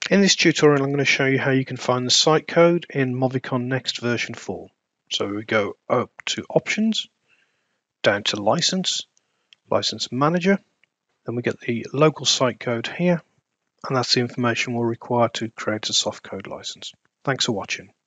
In this tutorial, I'm going to show you how you can find the site code in Movicon Next version 4. So we go up to Options, down to License Manager, then we get the local site code here, and that's the information we'll require to create a softcode license. Thanks for watching.